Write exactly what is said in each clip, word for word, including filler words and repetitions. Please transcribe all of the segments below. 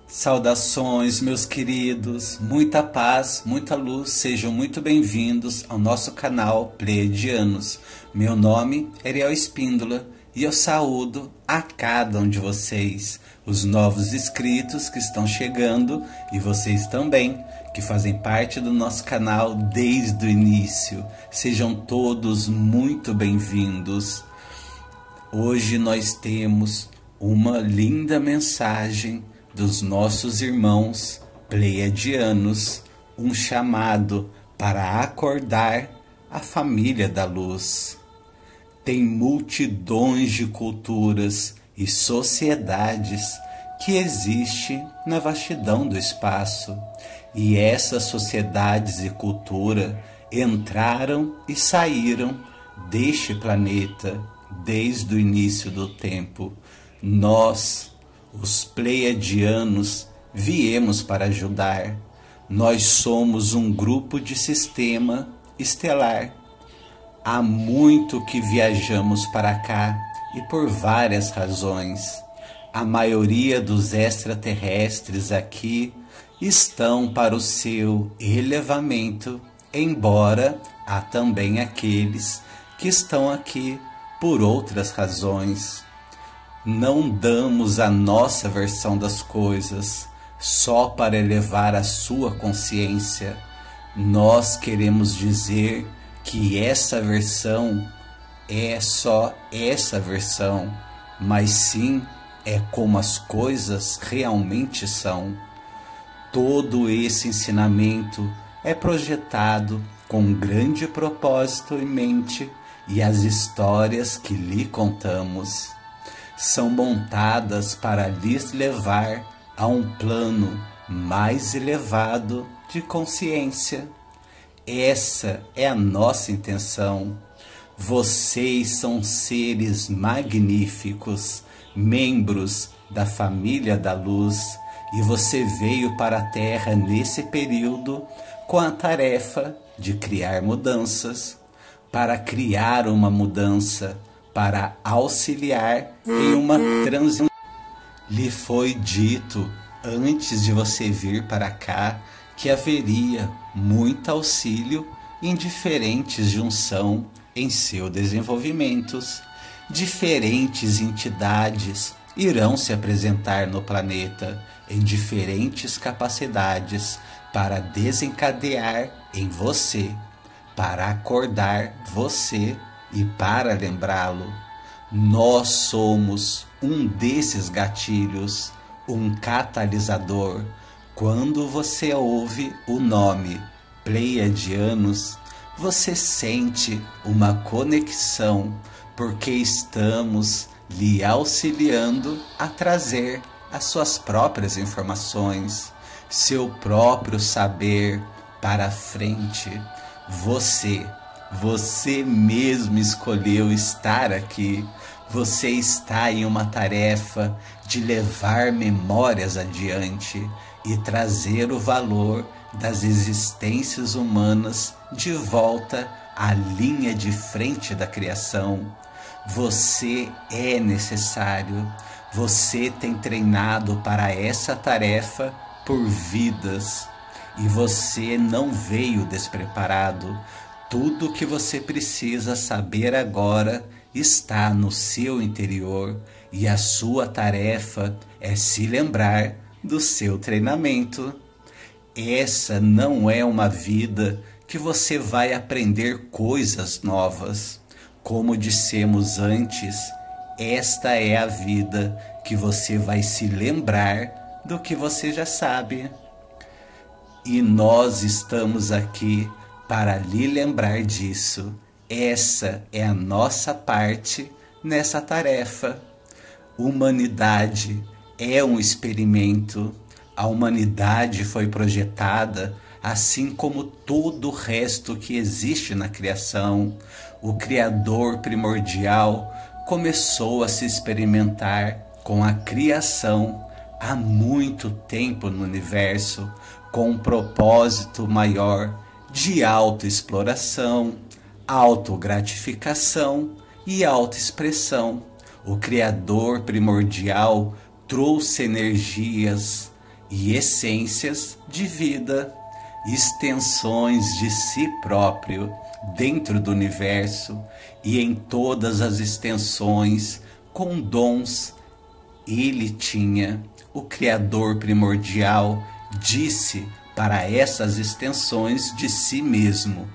Saudações, meus queridos, muita paz, muita luz, sejam muito bem-vindos ao nosso canal Pleiadianos. Meu nome é Ariel Espíndola e eu saúdo a cada um de vocês, os novos inscritos que estão chegando e vocês também, que fazem parte do nosso canal desde o início. Sejam todos muito bem-vindos. Hoje nós temos uma linda mensagem dos nossos irmãos pleiadianos, um chamado para acordar a família da luz. Tem multidões de culturas e sociedades que existem na vastidão do espaço, e essas sociedades e cultura entraram e saíram deste planeta desde o início do tempo. Nós, os pleiadianos, viemos para ajudar. Nós somos um grupo de sistema estelar. Há muito que viajamos para cá e por várias razões. A maioria dos extraterrestres aqui estão para o seu elevamento, embora há também aqueles que estão aqui por outras razões. Não damos a nossa versão das coisas só para elevar a sua consciência. Nós queremos dizer que essa versão é só essa versão, mas sim é como as coisas realmente são. Todo esse ensinamento é projetado com um grande propósito em mente, e as histórias que lhe contamos são montadas para lhes levar a um plano mais elevado de consciência. Essa é a nossa intenção. Vocês são seres magníficos, membros da família da luz, e você veio para a Terra nesse período com a tarefa de criar mudanças, para criar uma mudança, para auxiliar em uma transição. Lhe foi dito antes de você vir para cá que haveria muito auxílio em diferentes junção em seu desenvolvimento. Diferentes entidades irão se apresentar no planeta em diferentes capacidades para desencadear em você, para acordar você e para lembrá-lo. Nós somos um desses gatilhos, um catalisador. Quando você ouve o nome Pleiadianos, você sente uma conexão, porque estamos lhe auxiliando a trazer as suas próprias informações, seu próprio saber para frente. Você Você mesmo escolheu estar aqui. Você está em uma tarefa de levar memórias adiante e trazer o valor das existências humanas de volta à linha de frente da criação. Você é necessário. Você tem treinado para essa tarefa por vidas e você não veio despreparado. Tudo o que você precisa saber agora está no seu interior, e a sua tarefa é se lembrar do seu treinamento. Essa não é uma vida que você vai aprender coisas novas. Como dissemos antes, esta é a vida que você vai se lembrar do que você já sabe. E nós estamos aqui para lhe lembrar disso. Essa é a nossa parte nessa tarefa. Humanidade é um experimento. A humanidade foi projetada assim como todo o resto que existe na criação. O Criador primordial começou a se experimentar com a criação há muito tempo no universo, com um propósito maior de autoexploração, autogratificação e autoexpressão. O Criador primordial trouxe energias e essências de vida, extensões de si próprio dentro do universo e em todas as extensões com dons. Ele tinha, o Criador primordial disse para essas extensões de si mesmo: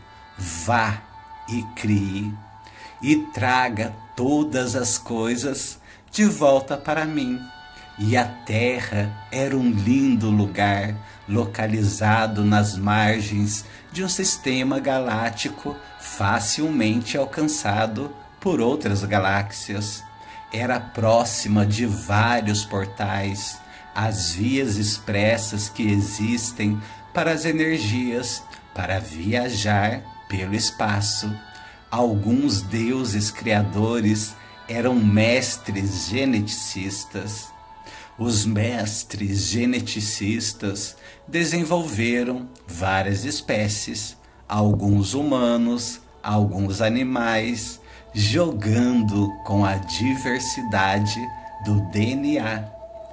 vá e crie, e traga todas as coisas de volta para mim. E a Terra era um lindo lugar, localizado nas margens de um sistema galáctico facilmente alcançado por outras galáxias. Era próxima de vários portais, as vias expressas que existem para as energias para viajar pelo espaço. Alguns deuses criadores eram mestres geneticistas. Os mestres geneticistas desenvolveram várias espécies, alguns humanos, alguns animais, jogando com a diversidade do D N A,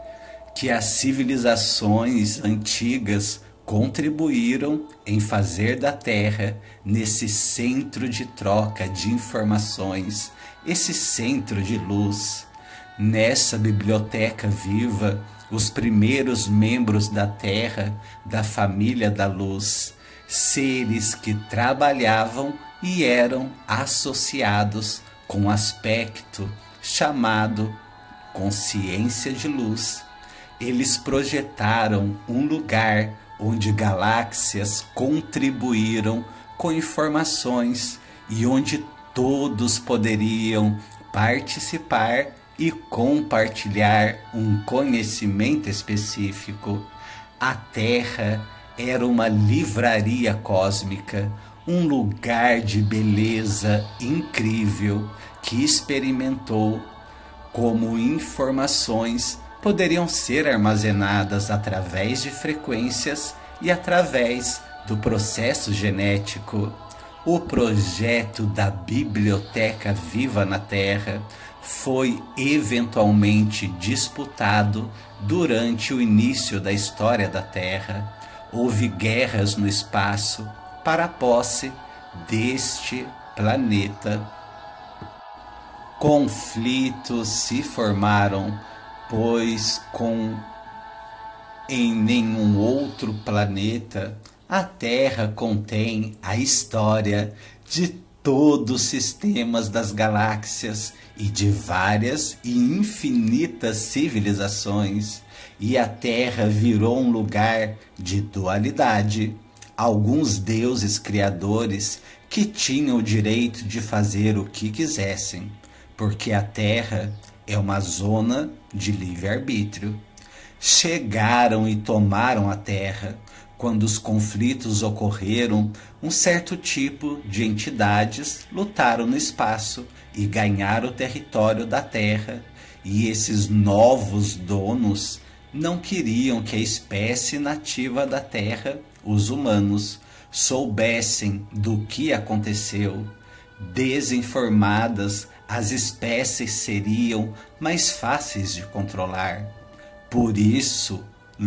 que as civilizações antigas contribuíram em fazer da Terra nesse centro de troca de informações, esse centro de luz. Nessa biblioteca viva, os primeiros membros da Terra, da família da luz, seres que trabalhavam e eram associados com um aspecto chamado consciência de luz. Eles projetaram um lugar onde galáxias contribuíram com informações e onde todos poderiam participar e compartilhar um conhecimento específico. A Terra era uma livraria cósmica, um lugar de beleza incrível que experimentou como informações poderiam ser armazenadas através de frequências e através do processo genético. O projeto da Biblioteca Viva na Terra foi eventualmente disputado durante o início da história da Terra. Houve guerras no espaço para a posse deste planeta. Conflitos se formaram, pois com em nenhum outro planeta a Terra contém a história de todos os sistemas das galáxias e de várias e infinitas civilizações, e a Terra virou um lugar de dualidade. Alguns deuses criadores que tinham o direito de fazer o que quisessem, porque a Terra é uma zona de livre-arbítrio. Chegaram e tomaram a Terra. Quando os conflitos ocorreram, um certo tipo de entidades lutaram no espaço e ganharam o território da Terra. E esses novos donos não queriam que a espécie nativa da Terra, os humanos, soubessem do que aconteceu. Desinformadas, as espécies seriam mais fáceis de controlar. Por isso,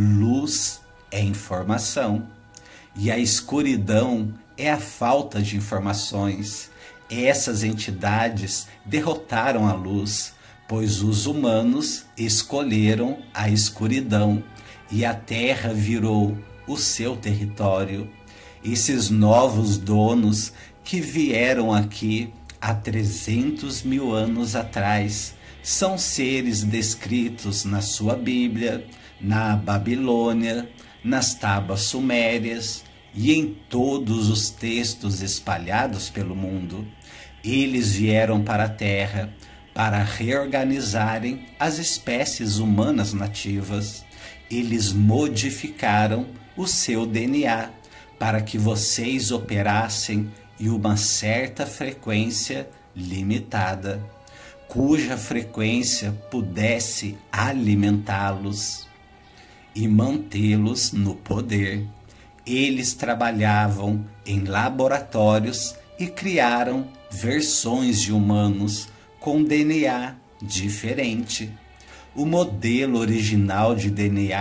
luz é informação, e a escuridão é a falta de informações. Essas entidades derrotaram a luz, pois os humanos escolheram a escuridão, e a Terra virou o seu território. Esses novos donos que vieram aqui há trezentos mil anos atrás são seres descritos na sua Bíblia, na Babilônia, nas tábuas sumérias e em todos os textos espalhados pelo mundo. Eles vieram para a Terra para reorganizarem as espécies humanas nativas. Eles modificaram o seu D N A para que vocês operassem em uma certa frequência limitada, cuja frequência pudesse alimentá-los e mantê-los no poder. Eles trabalhavam em laboratórios e criaram versões de humanos com D N A diferente. O modelo original de D N A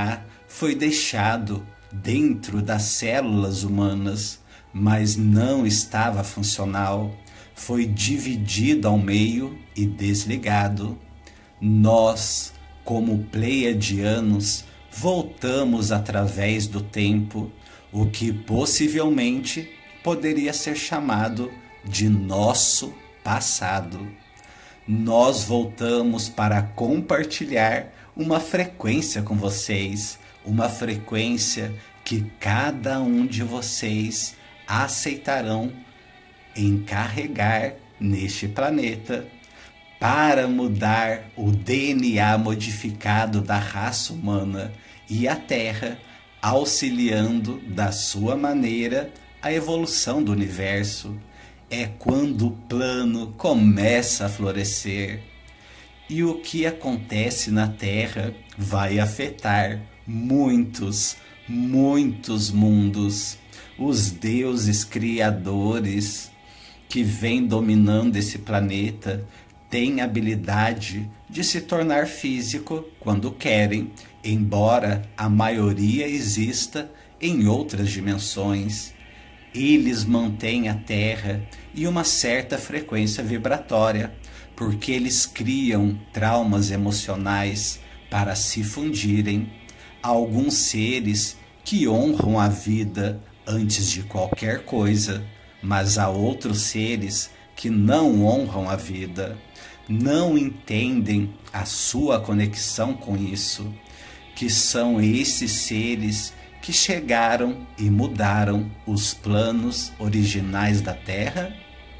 foi deixado dentro das células humanas, mas não estava funcional. Foi dividido ao meio e desligado. Nós, como pleiadianos, voltamos através do tempo, o que possivelmente poderia ser chamado de nosso passado. Nós voltamos para compartilhar uma frequência com vocês, uma frequência que cada um de vocês aceitarão encarregar neste planeta para mudar o D N A modificado da raça humana e a Terra, auxiliando da sua maneira a evolução do universo. É quando o plano começa a florescer. E o que acontece na Terra vai afetar muitos, muitos mundos. Os deuses criadores que vêm dominando esse planeta têm habilidade de se tornar físico quando querem, embora a maioria exista em outras dimensões. Eles mantêm a Terra em uma certa frequência vibratória, porque eles criam traumas emocionais para se fundirem. Alguns seres que honram a vida antes de qualquer coisa, mas há outros seres que não honram a vida, não entendem a sua conexão com isso, que são esses seres que chegaram e mudaram os planos originais da Terra?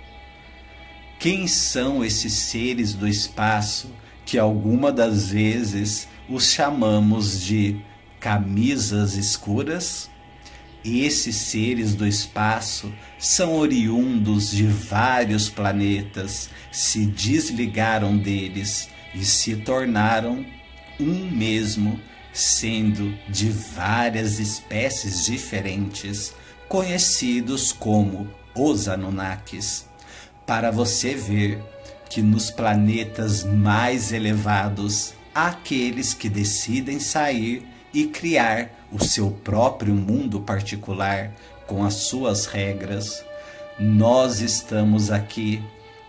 Quem são esses seres do espaço que alguma das vezes os chamamos de camisas escuras? Esses seres do espaço são oriundos de vários planetas, se desligaram deles e se tornaram um mesmo, sendo de várias espécies diferentes, conhecidos como os Anunnakis. Para você ver que nos planetas mais elevados, há aqueles que decidem sair e criar o seu próprio mundo particular com as suas regras. Nós estamos aqui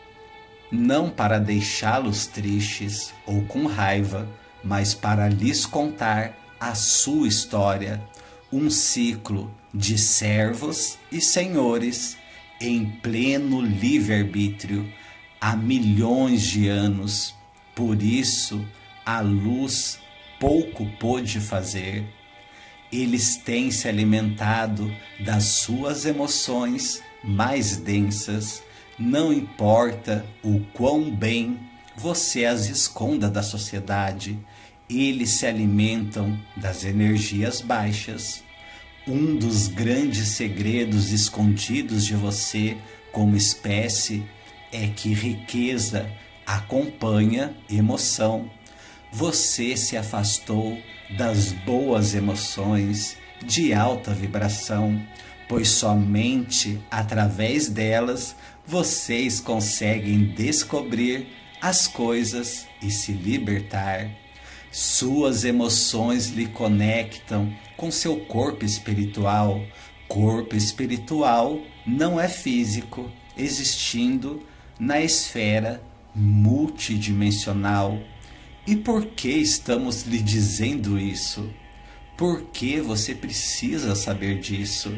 não para deixá-los tristes ou com raiva, mas para lhes contar a sua história, um ciclo de servos e senhores em pleno livre-arbítrio há milhões de anos. Por isso, a luz pouco pôde fazer. Eles têm se alimentado das suas emoções mais densas. Não importa o quão bem você as esconda da sociedade, eles se alimentam das energias baixas. Um dos grandes segredos escondidos de você como espécie é que riqueza acompanha emoção. Você se afastou das boas emoções de alta vibração, pois somente através delas vocês conseguem descobrir as coisas e se libertar. Suas emoções lhe conectam com seu corpo espiritual. Corpo espiritual não é físico, existindo na esfera multidimensional. E por que estamos lhe dizendo isso? Por que você precisa saber disso?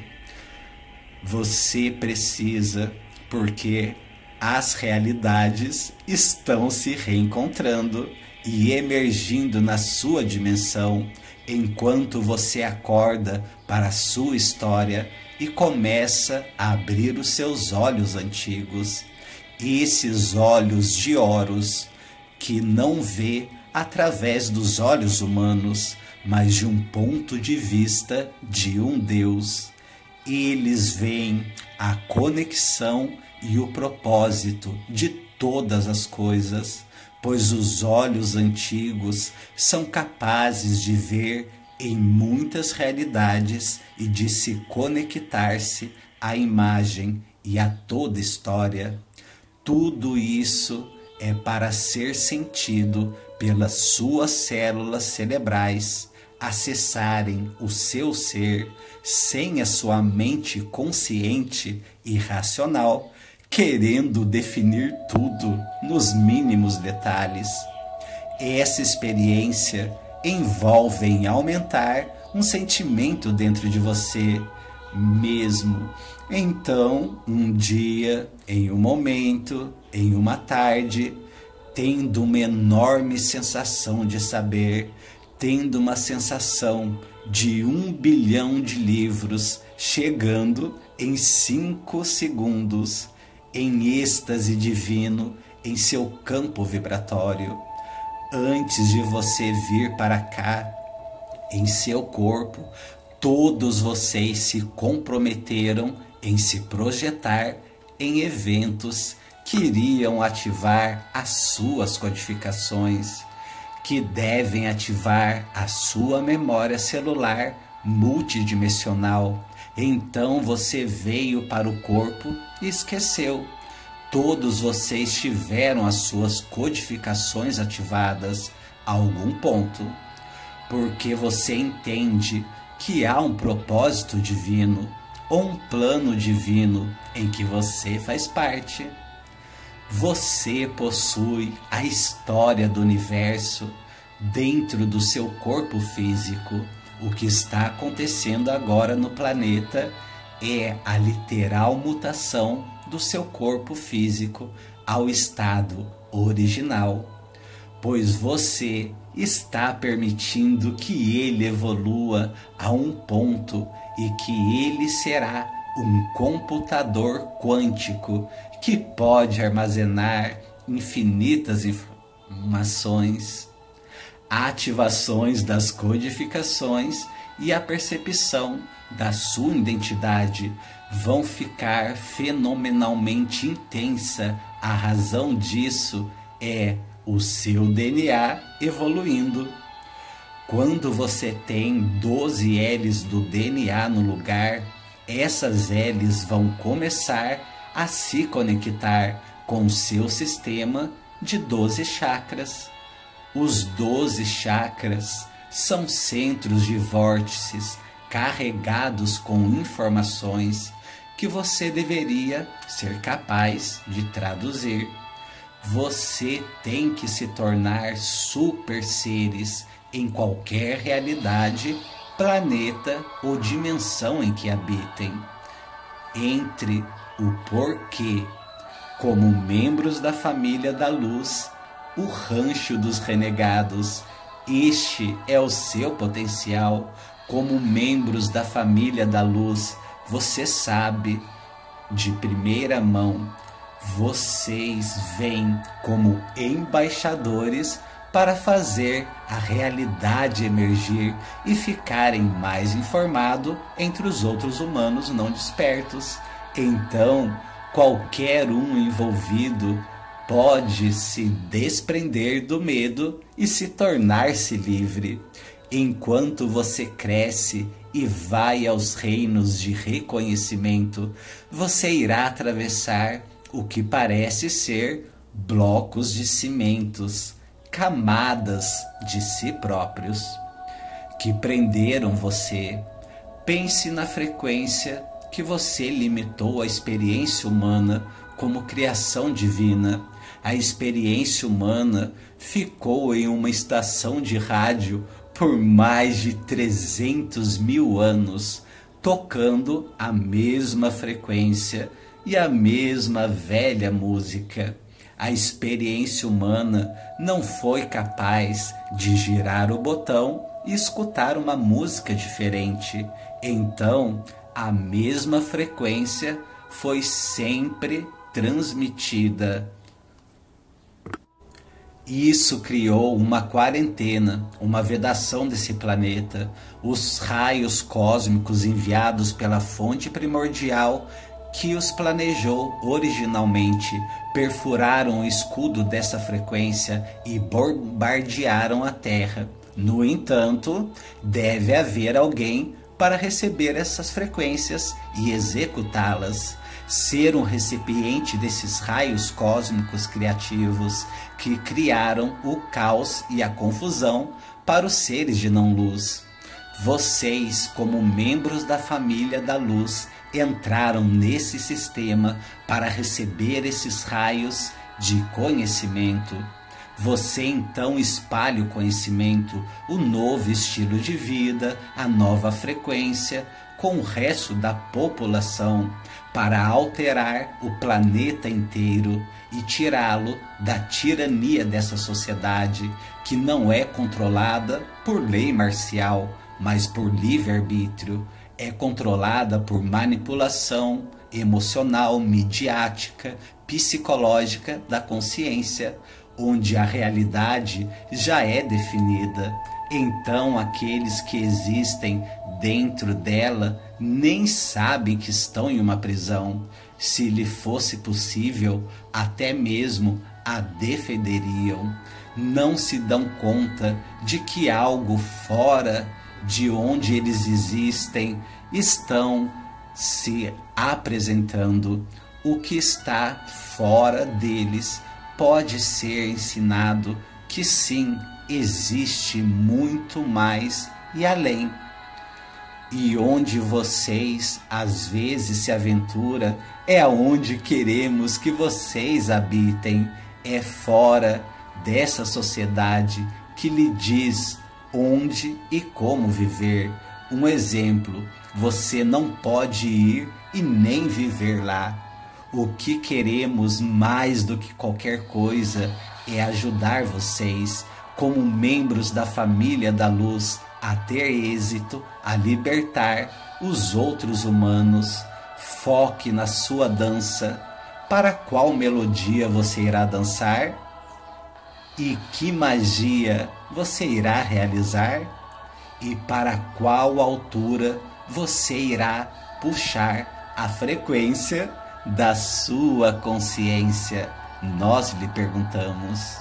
Você precisa porque as realidades estão se reencontrando e emergindo na sua dimensão, enquanto você acorda para a sua história e começa a abrir os seus olhos antigos, esses olhos de Horus, que não vê através dos olhos humanos, mas de um ponto de vista de um Deus. Eles veem a conexão e o propósito de todas as coisas, pois os olhos antigos são capazes de ver em muitas realidades e de se conectar-se à imagem e a toda história. Tudo isso é para ser sentido pelas suas células cerebrais, acessarem o seu ser sem a sua mente consciente e racional, querendo definir tudo nos mínimos detalhes. Essa experiência envolve em aumentar um sentimento dentro de você mesmo. Então, um dia, em um momento, em uma tarde, tendo uma enorme sensação de saber, tendo uma sensação de um bilhão de livros chegando em cinco segundos, em êxtase divino em seu campo vibratório. Antes de você vir para cá, em seu corpo, todos vocês se comprometeram em se projetar em eventos que iriam ativar as suas codificações, que devem ativar a sua memória celular multidimensional. Então você veio para o corpo e esqueceu. Todos vocês tiveram as suas codificações ativadas a algum ponto, porque você entende que há um propósito divino ou um plano divino em que você faz parte. Você possui a história do universo dentro do seu corpo físico. O que está acontecendo agora no planeta é a literal mutação do seu corpo físico ao estado original, pois você está permitindo que ele evolua a um ponto e que ele será um computador quântico que pode armazenar infinitas informações, ativações das codificações e a percepção da sua identidade vão ficar fenomenalmente intensa. A razão disso é o seu D N A evoluindo. Quando você tem doze L's do D N A no lugar, essas L's vão começar a se conectar com o seu sistema de doze chakras. Os doze chakras são centros de vórtices carregados com informações que você deveria ser capaz de traduzir. Você tem que se tornar super seres em qualquer realidade, planeta ou dimensão em que habitem. Entre o porquê, como membros da família da luz, o rancho dos renegados. Este é o seu potencial. Como membros da família da luz, você sabe de primeira mão. Vocês vêm como embaixadores para fazer a realidade emergir e ficarem mais informados entre os outros humanos não despertos. Então, qualquer um envolvido pode se desprender do medo e se tornar-se livre. Enquanto você cresce e vai aos reinos de reconhecimento, você irá atravessar o que parece ser blocos de cimentos, camadas de si próprios, que prenderam você. Pense na frequência que você limitou a experiência humana como criação divina. A experiência humana ficou em uma estação de rádio por mais de trezentos mil anos, tocando a mesma frequência e a mesma velha música. A experiência humana não foi capaz de girar o botão e escutar uma música diferente. Então, a mesma frequência foi sempre transmitida. Isso criou uma quarentena, uma vedação desse planeta. Os raios cósmicos enviados pela fonte primordial que os planejou originalmente perfuraram o escudo dessa frequência e bombardearam a Terra. No entanto, deve haver alguém para receber essas frequências e executá-las. Ser um recipiente desses raios cósmicos criativos que criaram o caos e a confusão para os seres de não-luz. Vocês, como membros da família da luz, entraram nesse sistema para receber esses raios de conhecimento. Você então espalha o conhecimento, o novo estilo de vida, a nova frequência, com o resto da população, para alterar o planeta inteiro e tirá-lo da tirania dessa sociedade que não é controlada por lei marcial, mas por livre-arbítrio. É controlada por manipulação emocional, midiática, psicológica da consciência, onde a realidade já é definida. Então aqueles que existem dentro dela nem sabem que estão em uma prisão. Se lhe fosse possível, até mesmo a defenderiam. Não se dão conta de que algo fora de onde eles existem estão se apresentando. O que está fora deles pode ser ensinado que sim, existe muito mais e além. E onde vocês às vezes se aventuram é aonde queremos que vocês habitem. É fora dessa sociedade que lhe diz onde e como viver. Um exemplo, você não pode ir e nem viver lá. O que queremos mais do que qualquer coisa é ajudar vocês, como membros da família da luz, a ter êxito, a libertar os outros humanos. Foque na sua dança. Para qual melodia você irá dançar? E que magia você irá realizar? E para qual altura você irá puxar a frequência da sua consciência? Nós lhe perguntamos.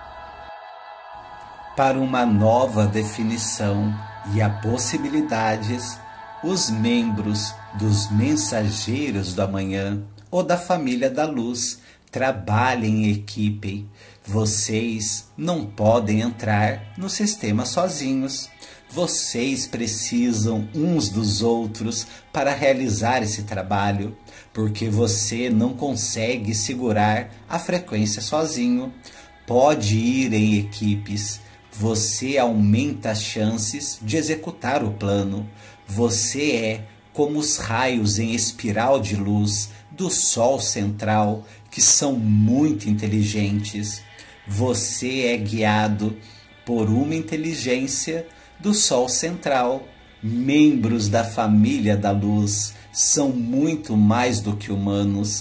Para uma nova definição e a possibilidades, os membros dos Mensageiros do Amanhã ou da Família da Luz trabalhem em equipe. Vocês não podem entrar no sistema sozinhos. Vocês precisam uns dos outros para realizar esse trabalho, porque você não consegue segurar a frequência sozinho. Pode ir em equipes. Você aumenta as chances de executar o plano. Você é como os raios em espiral de luz do Sol central, que são muito inteligentes. Você é guiado por uma inteligência do Sol central. Membros da família da luz são muito mais do que humanos.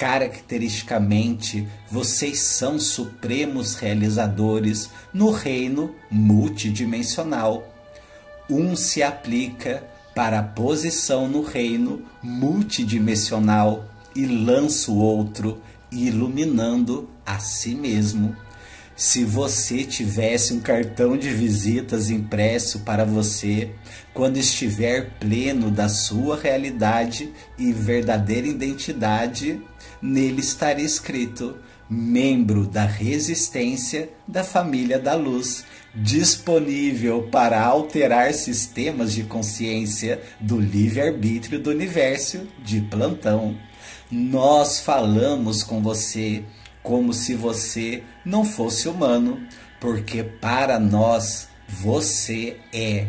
Caracteristicamente, vocês são supremos realizadores no reino multidimensional. Um se aplica para a posição no reino multidimensional e lança o outro, iluminando a si mesmo. Se você tivesse um cartão de visitas impresso para você, quando estiver pleno da sua realidade e verdadeira identidade, nele estaria escrito: membro da resistência da família da luz, disponível para alterar sistemas de consciência do livre-arbítrio do universo de plantão. Nós falamos com você como se você não fosse humano, porque para nós você é.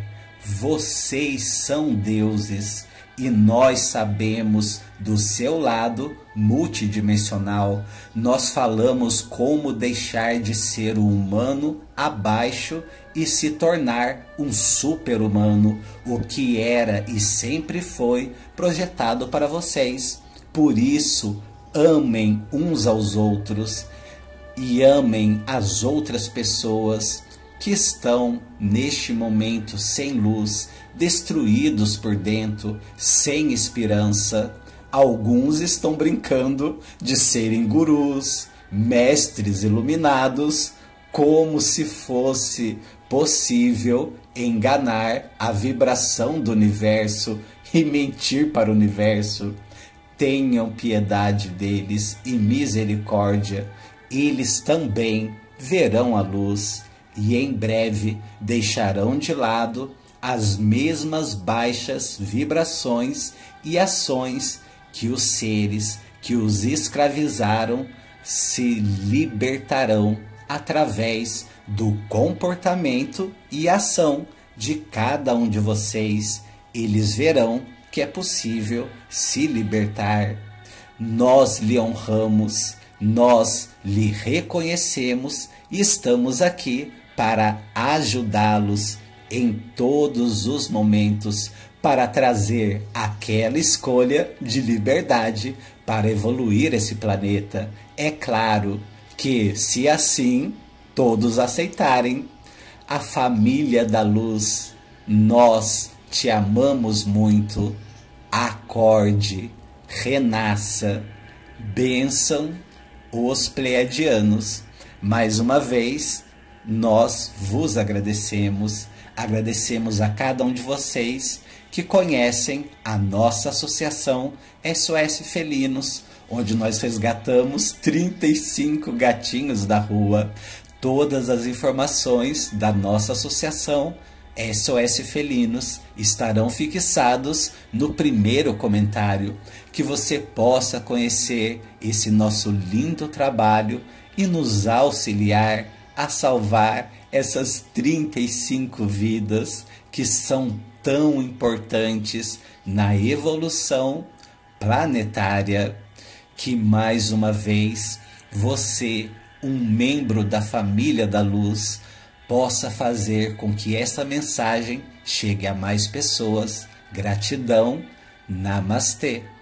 Vocês são deuses e nós sabemos do seu lado multidimensional. Nós falamos como deixar de ser um humano abaixo e se tornar um super-humano, o que era e sempre foi projetado para vocês. Por isso, amem uns aos outros e amem as outras pessoas que estão neste momento sem luz, destruídos por dentro, sem esperança. Alguns estão brincando de serem gurus, mestres iluminados, como se fosse possível enganar a vibração do universo e mentir para o universo. Tenham piedade deles e misericórdia. Eles também verão a luz e em breve deixarão de lado as mesmas baixas vibrações e ações que os seres que os escravizaram se libertarão através do comportamento e ação de cada um de vocês. Eles verão que é possível se libertar. Nós lhe honramos, nós lhe reconhecemos e estamos aqui para ajudá-los em todos os momentos, para trazer aquela escolha de liberdade para evoluir esse planeta. É claro que, se assim todos aceitarem, a família da luz, nós te amamos muito. Acorde, renasça, bênção os pleiadianos. Mais uma vez, nós vos agradecemos, agradecemos a cada um de vocês que conhecem a nossa associação S O S Felinos, onde nós resgatamos trinta e cinco gatinhos da rua. Todas as informações da nossa associação S O S Felinos estarão fixados no primeiro comentário, que você possa conhecer esse nosso lindo trabalho e nos auxiliar a salvar essas trinta e cinco vidas que são tão importantes na evolução planetária. Que mais uma vez você, um membro da família da luz, possa fazer com que essa mensagem chegue a mais pessoas. Gratidão. Namastê.